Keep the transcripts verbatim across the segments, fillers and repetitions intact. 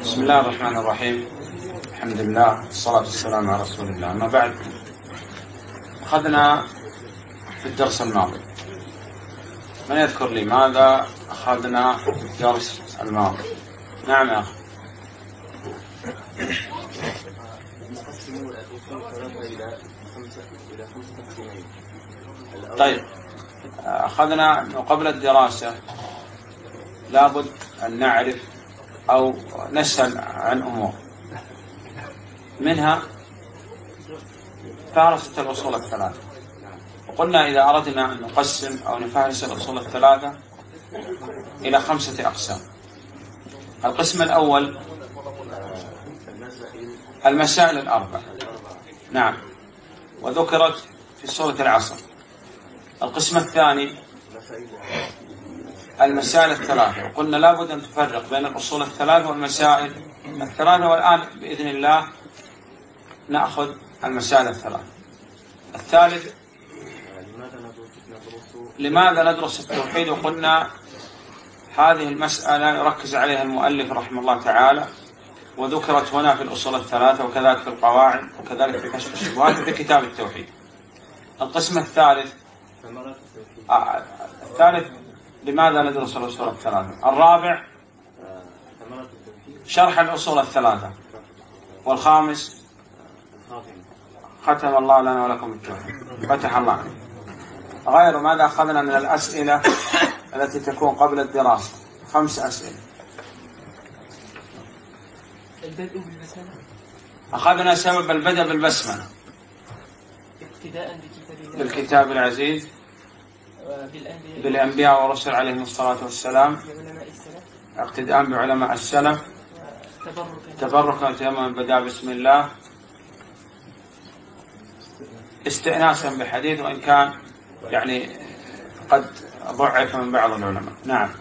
بسم الله الرحمن الرحيم. الحمد لله والصلاة والسلام على رسول الله. أما بعد، أخذنا في الدرس الماضي، من يذكر لي ماذا أخذنا في الدرس الماضي؟ نعم يا أخي. طيب، أخذنا أنه قبل الدراسة لابد أن نعرف أو نسأل عن أمور، منها فهرسة الأصول الثلاثة. وقلنا إذا أردنا أن نقسم أو نفهرس الأصول الثلاثة إلى خمسة أقسام. القسم الأول المسائل الأربع، نعم، وذكرت في سورة العصر. القسم الثاني المسائل الثلاثة، وقلنا لابد أن تفرق بين الأصول الثلاثة والمسائل الثلاثة، والآن بإذن الله نأخذ المسائل الثلاثة. الثالث لماذا ندرس التوحيد، وقلنا هذه المسألة يركز عليها المؤلف رحمه الله تعالى، وذكرت هنا في الأصول الثلاثة وكذلك في القواعد وكذلك في كشف الشبهات في كتاب التوحيد. القسم الثالث آه الثالث لماذا ندرس الأصول الثلاثة. الرابع شرح الأصول الثلاثة. والخامس ختم الله لنا ولكم التوحيد، فتح الله. غير ماذا أخذنا من الأسئلة التي تكون قبل الدراسة؟ خمس أسئلة. البدء بالبسملة، أخذنا سبب البدء بالبسملة اقتداء بكتاب الله بالكتاب العزيز بالأنبياء بالأنبياء والرسل عليهم الصلاة والسلام، بعلماء السلف، اقتداء بعلماء السلف، تبركا تبركا وتيمما بدأ بسم الله، استئناسا بحديث وإن كان يعني قد ضعف من بعض العلماء. نعم.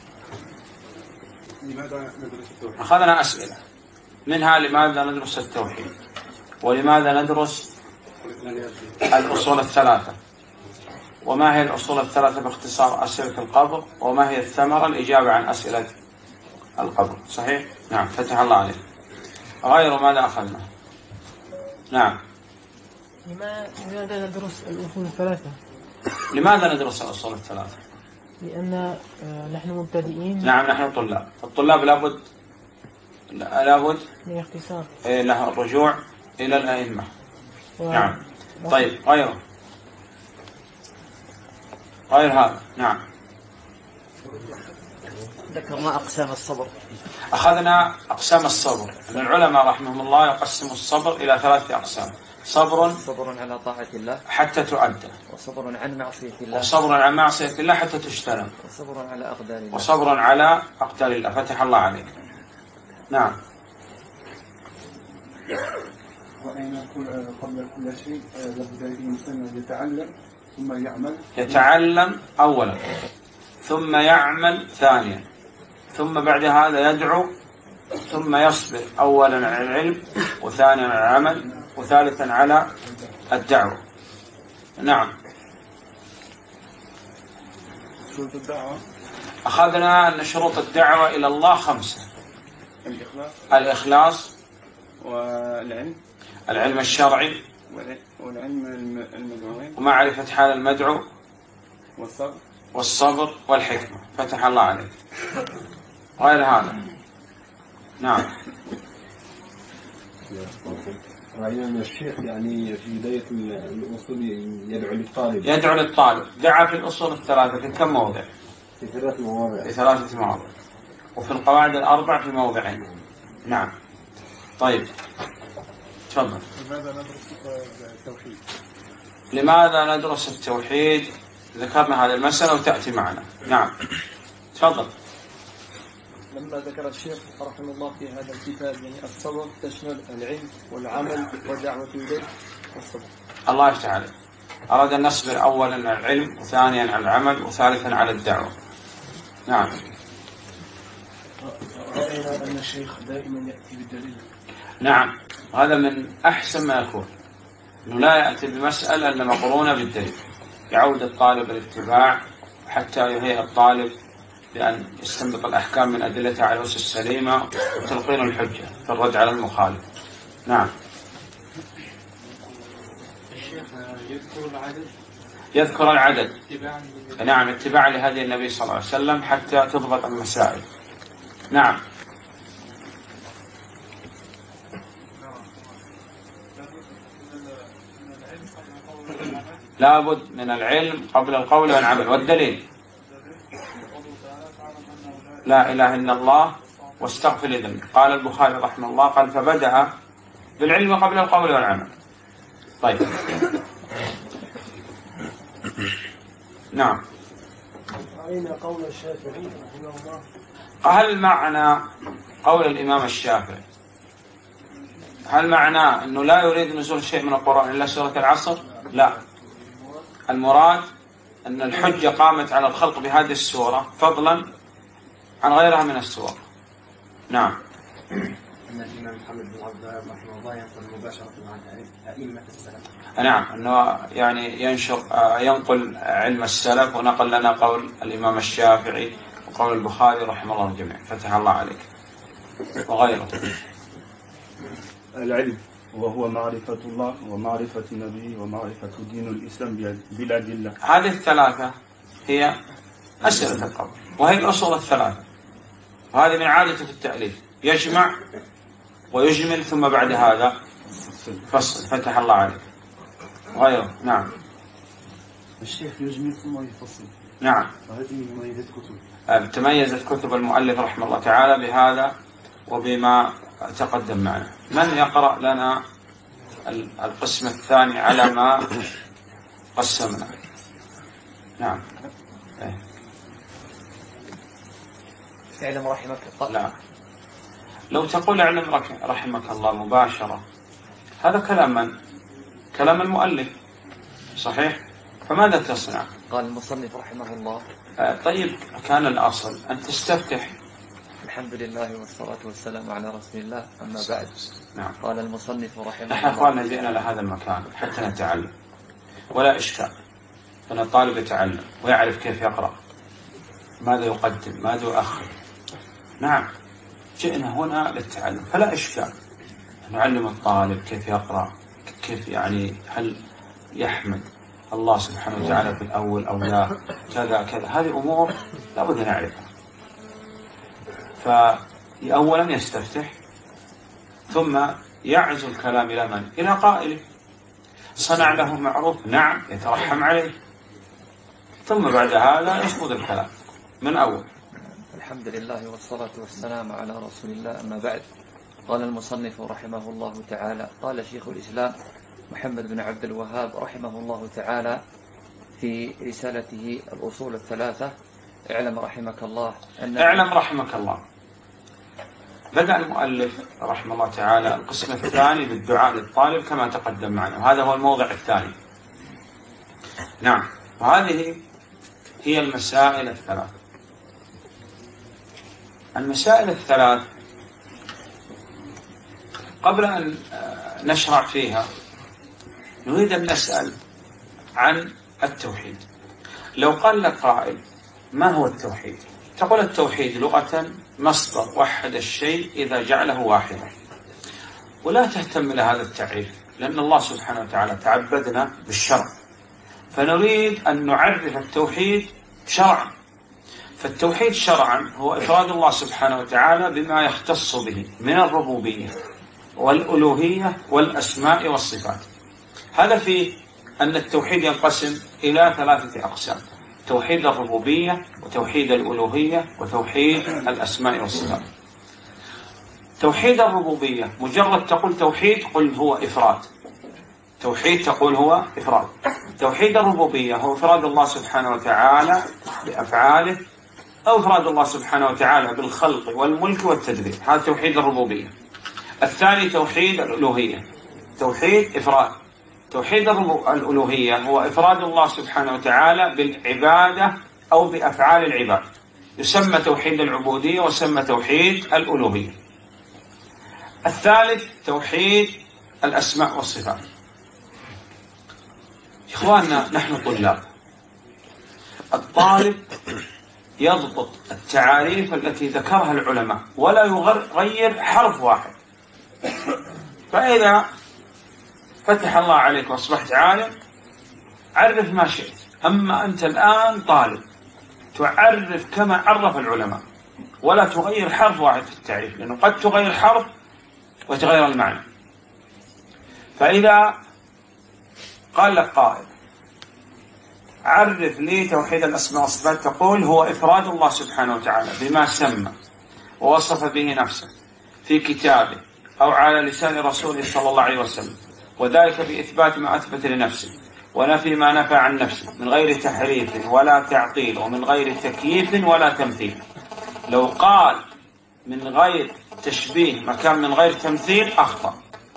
أخذنا أسئلة منها لماذا ندرس التوحيد، ولماذا ندرس الأصول الثلاثة، وما هي الأصول الثلاثة باختصار، أسئلة القبر، وما هي الثمرة، الإجابة عن أسئلة القبر. صحيح؟ نعم، فتح الله عليك. غير ماذا أخذنا؟ نعم. لماذا ندرس الأصول الثلاثة؟ لماذا ندرس الأصول الثلاثة؟ لأن نحن مبتدئين. نعم، نحن طلاب. الطلاب لابد لابد من اختصار له الرجوع إلى الأئمة. و... نعم. طيب، غيره غير هذا. نعم. ذكرنا أقسام الصبر. أخذنا أقسام الصبر. أن العلماء رحمهم الله يقسموا الصبر إلى ثلاثة أقسام: صبر صبر على طاعة الله حتى تؤدى، وصبر عن معصية الله وصبر عن معصية الله حتى تجتنب، وصبر على أقدار الله وصبر على أقدار الله. فتح الله عليك. نعم. وأن يكون قبل كل شيء لابد الإنسان أن يتعلم ثم يعمل. يتعلم أولا، ثم يعمل ثانيا، ثم بعد هذا يدعو، ثم يصبر أولا على العلم، وثانيا على العمل، وثالثا على الدعوة. نعم. شروط الدعوة. أخذنا أن شروط الدعوة إلى الله خمسة: الإخلاص الإخلاص، والعلم العلم الشرعي، والعلم المدعو، ومعرفة حال المدعو، والصبر والصبر والحكمة. فتح الله عليك. غير هذا. نعم. رأينا أن الشيخ يعني في بداية الأصول يدعو للطالب يدعو للطالب. دعا في الأصول الثلاثة في كم موضع؟ في ثلاث مواضع. في ثلاثة مواضع. وفي القواعد الأربع في موضعين. نعم. طيب، تفضل. لماذا ندرس التوحيد؟ لماذا ندرس التوحيد؟ ذكرنا هذه المسألة وتأتي معنا. نعم، تفضل. لما ذكر الشيخ رحمه الله في هذا الكتاب يعني الصبر تشمل العلم والعمل والدعوة إليه والصبر. الله يفتح عليك. أراد أن نصبر أولا على العلم، وثانيا على العمل، وثالثا على الدعوة. نعم. رأينا أن الشيخ دائما يأتي بالدليل. نعم، هذا من أحسن ما يكون، أنه لا يأتي بمسألة إلا مقرونة بالدليل، يعود الطالب الاتباع حتى يهيئ الطالب بأن يستنبط الأحكام من أدلتها على الأسس السليمة وتلقين الحجة في الرد على المخالف. نعم. الشيخ يذكر العدد يذكر العدد اتباعا نعم اتباعا لهدي النبي صلى الله عليه وسلم حتى تضبط المسائل. نعم. لابد من العلم قبل القول والعمل. والدليل لا إله إلا الله واستغفر لذنبك. قال البخاري رحمه الله قال فبدأ بالعلم قبل القول والعمل. طيب. نعم. أين قول الشافعي رحمه الله؟ هل معنى قول الإمام الشافعي هل معناه أنه لا يريد نزول شيء من القرآن إلا سورة العصر؟ لا، المراد أن الحجة قامت على الخلق بهذه السورة فضلا عن غيرها من السور. نعم. أن الإمام محمد بن عبد الوهاب رحمه الله ينقل مباشرة عن أئمة السلف. نعم، أنه يعني ينشر ينقل علم السلف ونقل لنا قول الإمام الشافعي وقول البخاري رحمه الله الجميع. فتح الله عليك. وغيره. العلم وهو معرفة الله ومعرفة نبيه ومعرفة دين الإسلام بالأدلة. هذه الثلاثة هي أسئلة القبر وهي الأصول الثلاثة، وهذه من عادته في التأليف، يجمع ويجمل ثم بعد هذا فصل. فتح الله عليك. غيره. نعم. الشيخ يجمل ثم يفصل. نعم. وهذه مميزات كتب. تميزت كتب المؤلف رحمه الله تعالى بهذا وبما تقدم معنا. من يقرأ لنا القسم الثاني على ما قسمنا؟ نعم. اعلم رحمك الله. لا، لو تقول اعلم رحمك الله مباشرة هذا كلام من؟ كلام المؤلف صحيح؟ فماذا تصنع؟ قال المصنف رحمه الله. آه طيب، كان الأصل أن تستفتح. الحمد لله والصلاة والسلام على رسول الله. أما بعد. نعم. قال المصنف رحمه الله. نحن أخواننا جئنا لهذا المكان حتى نتعلم ولا إشكال، أن الطالب يتعلم ويعرف كيف يقرأ، ماذا يقدم ماذا يؤخر. نعم، جئنا هنا للتعلم فلا إشكال، نعلم الطالب كيف يقرأ، كيف يعني هل يحمد الله سبحانه وتعالى في الأول أو لا، كذا كذا. هذه أمور لابد نعرفها. فأولا يستفتح ثم يعزو الكلام إلى من؟ إلى قائله. صنع له معروف، نعم، يترحم عليه، ثم بعد هذا يخوض الكلام من أول. الحمد لله والصلاة والسلام على رسول الله. أما بعد. قال المصنف رحمه الله تعالى قال شيخ الإسلام محمد بن عبد الوهاب رحمه الله تعالى في رسالته الأصول الثلاثة: اعلم رحمك الله أن اعلم رحمك الله. بدأ المؤلف رحمه الله تعالى القسم الثاني بالدعاء للطالب كما تقدم معنا، وهذا هو الموضع الثاني. نعم. وهذه هي المسائل الثلاث. المسائل الثلاث قبل أن نشرع فيها نريد أن نسأل عن التوحيد. لو قال لك قائل ما هو التوحيد؟ تقول التوحيد لغة مصدر وحد الشيء إذا جعله واحدا، ولا تهتم لهذا التعريف لأن الله سبحانه وتعالى تعبدنا بالشرع، فنريد أن نعرف التوحيد شرعا. فالتوحيد شرعا هو إفراد الله سبحانه وتعالى بما يختص به من الربوبية والألوهية والأسماء والصفات. هذا فيه أن التوحيد ينقسم إلى ثلاثة أقسام: توحيد الربوبية وتوحيد الألوهية وتوحيد الأسماء والصفات. توحيد الربوبية مجرد تقول توحيد قل هو إفراد. توحيد تقول هو إفراد. توحيد الربوبية هو إفراد الله سبحانه وتعالى بأفعاله أو إفراد الله سبحانه وتعالى بالخلق والملك والتدبير، هذا توحيد الربوبية. الثاني توحيد الألوهية، توحيد إفراد. توحيد الألوهية هو إفراد الله سبحانه وتعالى بالعبادة أو بأفعال العباد، يسمى توحيد العبودية ويسمى توحيد الألوهية. الثالث توحيد الأسماء والصفات. إخواننا نحن طلاب، الطالب يضبط التعاريف التي ذكرها العلماء ولا يغير حرف واحد. فإذا فتح الله عليك وأصبحت عالم عرف ما شئت، أما أنت الآن طالب تعرف كما عرف العلماء ولا تغير حرف واحد في التعريف، لأنه قد تغير حرف وتغير المعنى. فإذا قال لك قائل عرف لي توحيد الأسماء والصفات، تقول هو إفراد الله سبحانه وتعالى بما سمى ووصف به نفسه في كتابه أو على لسان رسوله صلى الله عليه وسلم، وذلك بإثبات ما أثبت لنفسه ونفي ما نفى عن نفسه من غير تحريف ولا تعطيل ومن غير تكييف ولا تمثيل. لو قال من غير تشبيه مكان من غير تمثيل أخطأ.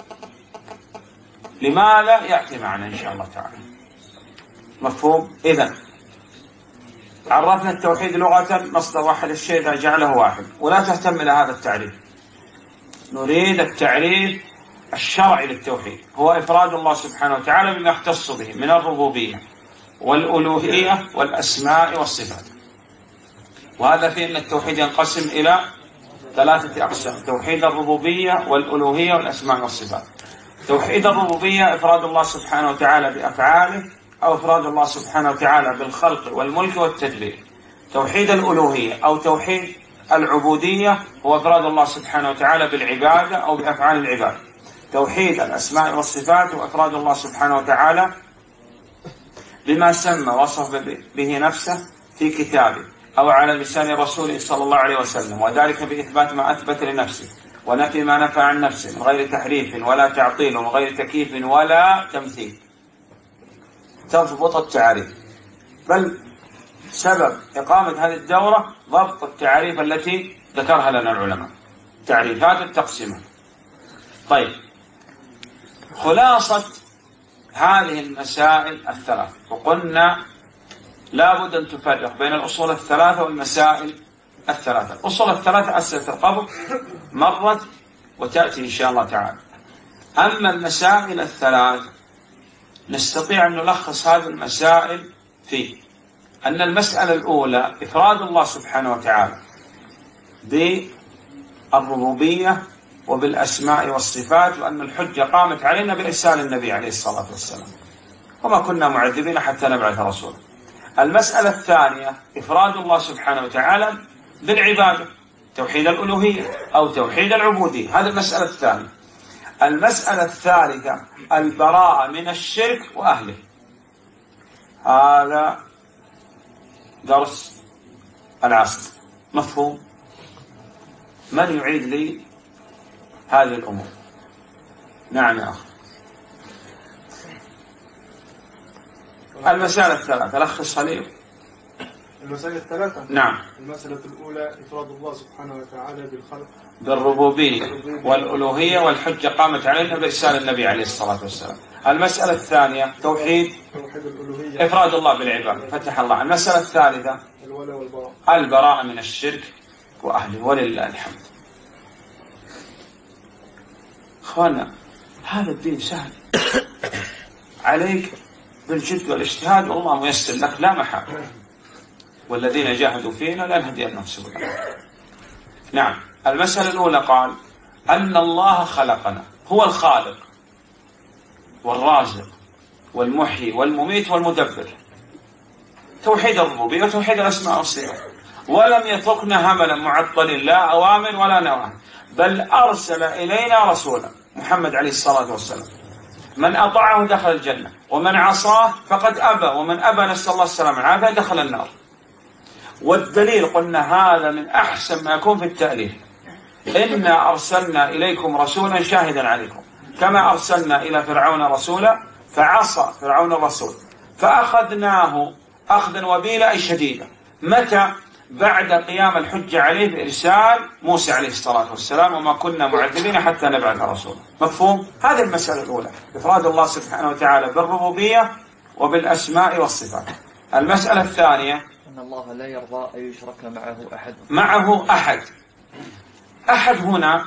لماذا؟ يأتي معنا إن شاء الله تعالى. مفهوم؟ إذن عرفنا التوحيد لغة مصدر واحد الشيء إذا جعله واحد، ولا تهتم إلى هذا التعريف. نريد التعريف الشرعي للتوحيد، هو إفراد الله سبحانه وتعالى بما يختص به من الربوبية والألوهية والأسماء والصفات. وهذا في أن التوحيد ينقسم إلى ثلاثة أقسام: توحيد الربوبية والألوهية والأسماء والصفات. توحيد الربوبية إفراد الله سبحانه وتعالى بأفعاله أو إفراد الله سبحانه وتعالى بالخلق والملك والتدبير. توحيد الألوهية أو توحيد العبودية هو إفراد الله سبحانه وتعالى بالعبادة أو بأفعال العباد. توحيد الأسماء والصفات هو إفراد الله سبحانه وتعالى بما سمى وصف به نفسه في كتابه أو على لسان رسوله صلى الله عليه وسلم، وذلك بإثبات ما أثبت لنفسه ونفي ما نفى عن نفسه من غير تحريف ولا تعطيل ومن غير تكييف ولا تمثيل. تضبط التعريف، بل سبب إقامة هذه الدورة ضبط التعريف التي ذكرها لنا العلماء، تعريفات التقسيمة. طيب، خلاصة هذه المسائل الثلاث، وقلنا لا بد أن تفرق بين الأصول الثلاثة والمسائل الثلاثة. الأصول الثلاثة أسئلة القبر مرت وتأتي إن شاء الله تعالى. أما المسائل الثلاث نستطيع أن نلخص هذه المسائل في أن المسألة الأولى إفراد الله سبحانه وتعالى بالربوبية وبالأسماء والصفات، وأن الحجة قامت علينا بإرسال النبي عليه الصلاة والسلام، وما كنا معذبين حتى نبعث رسولا. المسألة الثانية إفراد الله سبحانه وتعالى بالعبادة، توحيد الألوهية أو توحيد العبودية، هذه المسألة الثانية. المسألة الثالثة البراءة من الشرك وأهله. هذا درس العصر. مفهوم؟ من يعيد لي هذه الأمور؟ نعم يا أخي. المسألة الثلاثة لخصها لي. المسألة الثلاثة. نعم. المسألة الأولى إفراد الله سبحانه وتعالى بالخلق بالربوبية والألوهية والحجة قامت علينا بإرسال النبي عليه الصلاة والسلام. المسألة الثانية توحيد توحيد الألوهية إفراد الله بالعبادة، فتح الله. المسألة الثالثة الولاء والبراء، البراءة من الشرك وأهله، ولله الحمد. أخوانا، هذا الدين سهل عليك بالجد والاجتهاد، والله ميسر لك لا محالة. والذين جاهدوا فينا لنهدينهم سبلنا. نعم. المسألة الأولى قال أن الله خلقنا، هو الخالق والرازق والمحيي والمميت والمدبر، توحيد الربوبية وتوحيد الأسماء والصفات. ولم يتركنا هملا معطل، لا أوامر ولا نواهي، بل أرسل إلينا رسولا محمد عليه الصلاة والسلام. من أطاعه دخل الجنة، ومن عصاه فقد أبى، ومن أبى نسأل الله السلامة والعافية دخل النار. والدليل قلنا هذا من أحسن ما يكون في التأليف: إنا أرسلنا إليكم رسولا شاهدا عليكم كما أرسلنا إلى فرعون رسولا فعصى فرعون الرسول فأخذناه أخذا وبيلا أي شديدا. متى؟ بعد قيام الحجة عليه بإرسال موسى عليه الصلاة والسلام، وما كنا معذبين حتى نبعث رسولا. مفهوم؟ هذه المسألة الأولى، إفراد الله سبحانه وتعالى بالربوبية وبالأسماء والصفات. المسألة الثانية أن الله لا يرضى أن يشرك معه أحد. معه أحد. أحد هنا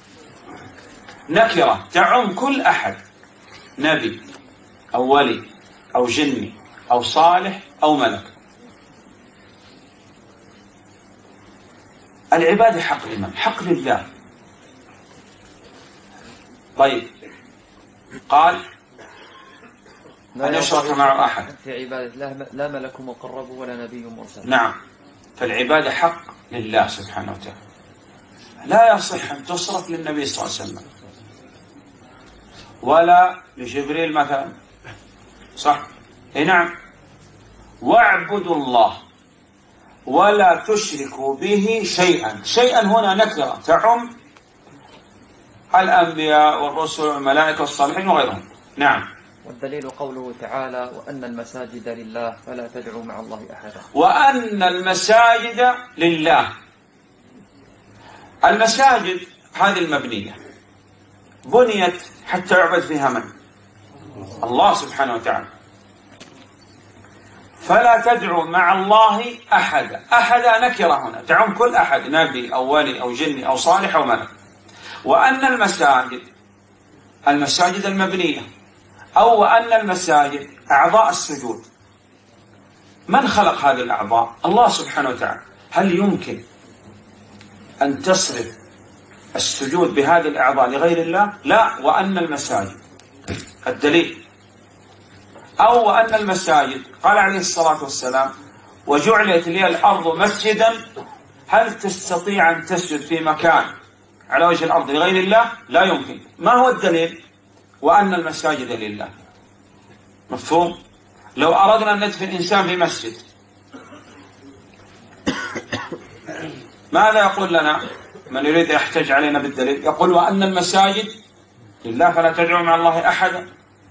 نكرة تعم كل أحد، نبي أو ولي أو جني أو صالح أو ملك. العبادة حق لمن؟ حق لله. طيب قال أن يشرك مع أحد في عبادة لا ملك مقرب ولا نبي مرسل. نعم، فالعبادة حق لله سبحانه وتعالى، لا يصح أن تصرف للنبي صلى الله عليه وسلم ولا لجبريل مثلا، صح؟ اي نعم. واعبدوا الله ولا تشركوا به شيئا. شيئا هنا نكرة تعم الأنبياء والرسل والملائكة والصالحين وغيرهم. نعم. والدليل قوله تعالى وأن المساجد لله فلا تدعوا مع الله أحدا. وأن المساجد لله. المساجد هذه المبنية بنيت حتى يعبد فيها من؟ الله سبحانه وتعالى. فلا تدعوا مع الله أحدا. أحدا نكرة هنا تعم كل أحد، نبي أو ولي أو جني أو صالح أو ملك. وأن المساجد المساجد المبنية، أو وأن المساجد أعضاء السجود. من خلق هذه الأعضاء؟ الله سبحانه وتعالى. هل يمكن أن تصرف السجود بهذه الأعضاء لغير الله؟ لا. وأن المساجد الدليل. أو وأن المساجد قال عليه الصلاة والسلام وجعلت لي الأرض مسجدا. هل تستطيع أن تسجد في مكان على وجه الأرض لغير الله؟ لا يمكن. ما هو الدليل؟ وأن المساجد لله. مفهوم؟ لو أردنا أن ندفن إنسان في مسجد ماذا يقول لنا من يريد يحتج علينا بالدليل؟ يقول وأن المساجد لله فلا تدعوا مع الله أحدا.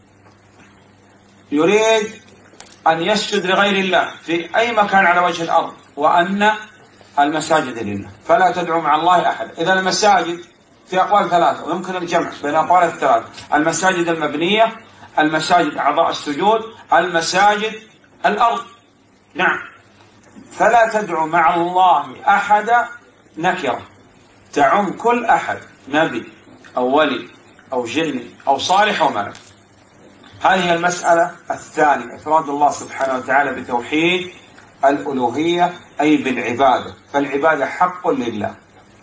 يريد أن يسجد لغير الله في أي مكان على وجه الأرض، وأن المساجد لله فلا تدعوا مع الله أحدا. إذا المساجد في أقوال ثلاثة ويمكن الجمع بين أقوال الثلاثة: المساجد المبنية، المساجد أعضاء السجود، المساجد الأرض. نعم. فلا تدعوا مع الله أحدا نكرة تعم كل أحد، نبي أو ولي أو جني أو صالح أو ملك. هذه المسألة الثانية، إفراد الله سبحانه وتعالى بتوحيد الألوهية أي بالعبادة، فالعبادة حق لله.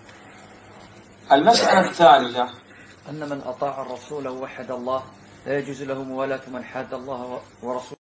المسألة الثالثة أن من أطاع الرسول ووحد الله لا يجوز له موالاة من حاد الله ورسوله.